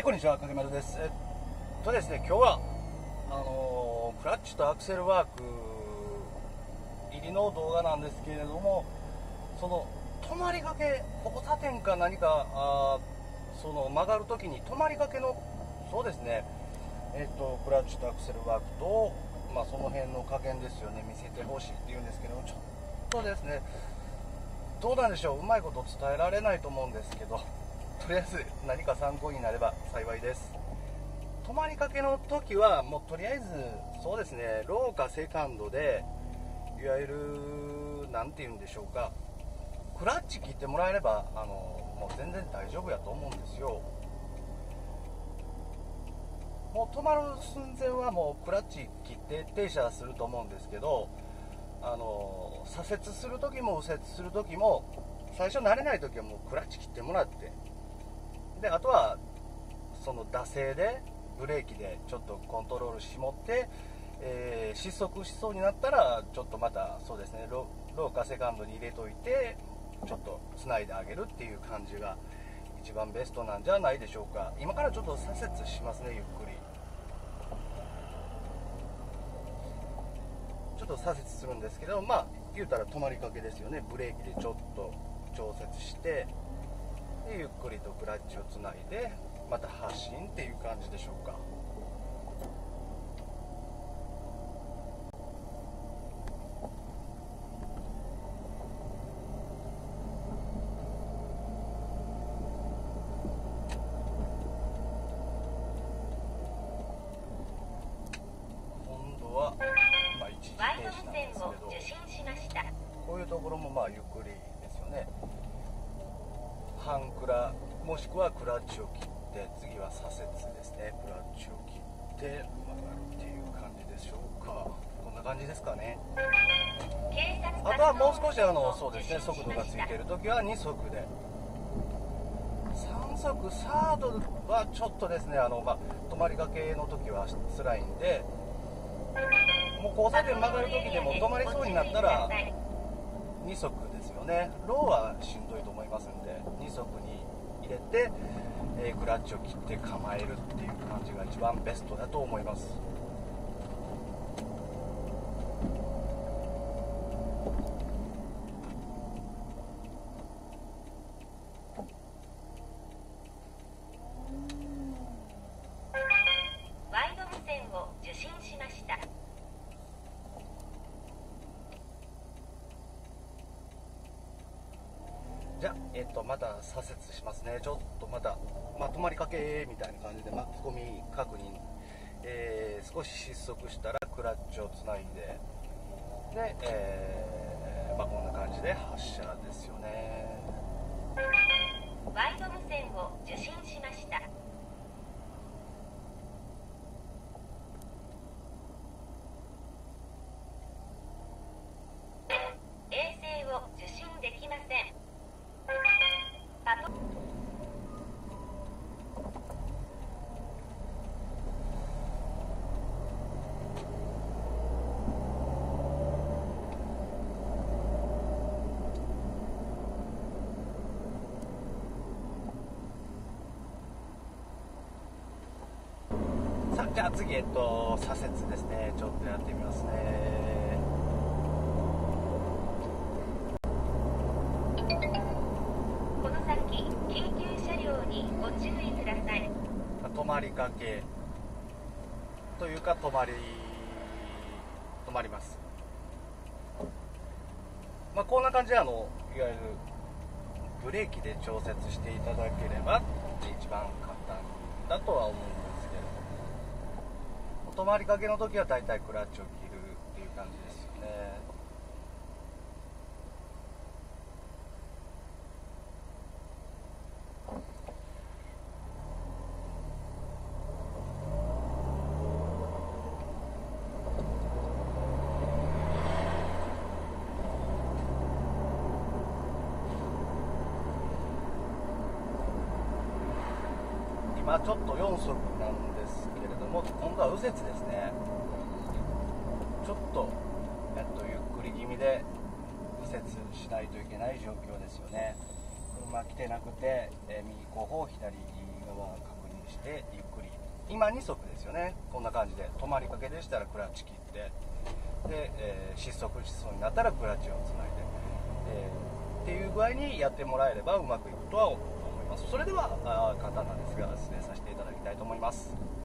こんにちは、かけまるです。ですね、今日はクラッチとアクセルワーク入りの動画なんですけれども、その止まりがけ、交差点か何かその曲がるときに止まりがけの、そうですね、クラッチとアクセルワークと、その辺の加減ですよね、見せてほしいっていうんですけど、ちょっとですね、どうなんでしょう、うまいこと伝えられないと思うんですけど、とりあえず何か参考になれば幸いです。止まりかけの時はもうとりあえずそうですね、ローかセカンドでいわゆる何て言うんでしょうか、クラッチ切ってもらえればもう全然大丈夫やと思うんですよ。もう止まる寸前はもうクラッチ切って停車すると思うんですけど、左折する時も右折する時も最初慣れない時はもうクラッチ切ってもらって、であとはその惰性でブレーキでちょっとコントロール絞って、失速しそうになったらちょっとまたそうですね、ローかセカンドに入れといてちょっとつないであげるっていう感じが一番ベストなんじゃないでしょうか。今からちょっと左折しますね、ゆっくり。ちょっと左折するんですけど、言うたら止まりかけですよね。ブレーキでちょっと調節して、でゆっくりとクラッチをつないでまた発進っていう感じでしょうか。今度は、一時停止なんですけど、こういうところもゆっくりですよね。半クラもしくはクラッチを切って、次は左折ですね、クラッチを切って曲がるっていう感じでしょうか。こんな感じですかね。あとはもう少しそうですね、速度がついている時は2速で、3速サードはちょっとですね、止まりがけの時は辛いんで、もう交差点曲がる時でも止まりそうになったら2速ですよね。ローはしんどいと思いますんで2速に入れて、クラッチを切って構えるっていう感じが一番ベストだと思います。 ワイド無線を受信しました。 じゃあ、また左折しますね。ちょっとまた、止まりかけみたいな感じで巻き込み確認、少し失速したらクラッチをつないで、で、こんな感じで発車ですよね。 ワイド無線を受信しました。衛星を受信できません。 じゃあ次、左折ですね。ちょっとやってみますね。 この先、緊急車両にご注意ください。 止まりかけというか止まります。こんな感じでいわゆるブレーキで調節していただければ一番簡単だとは思うんですけれども、止まりかけの時はだいたいクラッチを切るっていう感じですよね。今ちょっと4速なんですけれども、今度は右折ですね。ちょっと、ゆっくり気味で右折しないといけない状況ですよね。車来てなくて、右後方左側確認ししてゆっくり、今2速ですよね、こんな感じで止まりかけでしたらクラッチ切ってで、失速しそうになったらクラッチをつないで、っていう具合にやってもらえればうまくいくとは思います。それでは簡単なんですが説明させていただきたいと思います。